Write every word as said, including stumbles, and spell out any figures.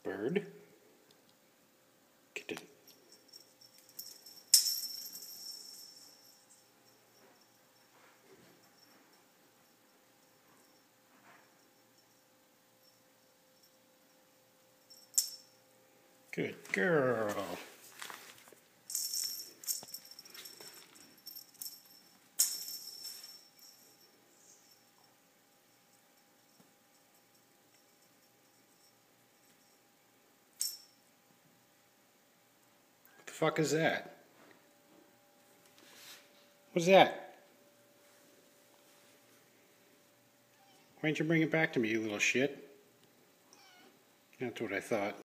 Bird. Kitten. Good girl. What the fuck is that? What's that? Why didn't you bring it back to me, you little shit? That's what I thought.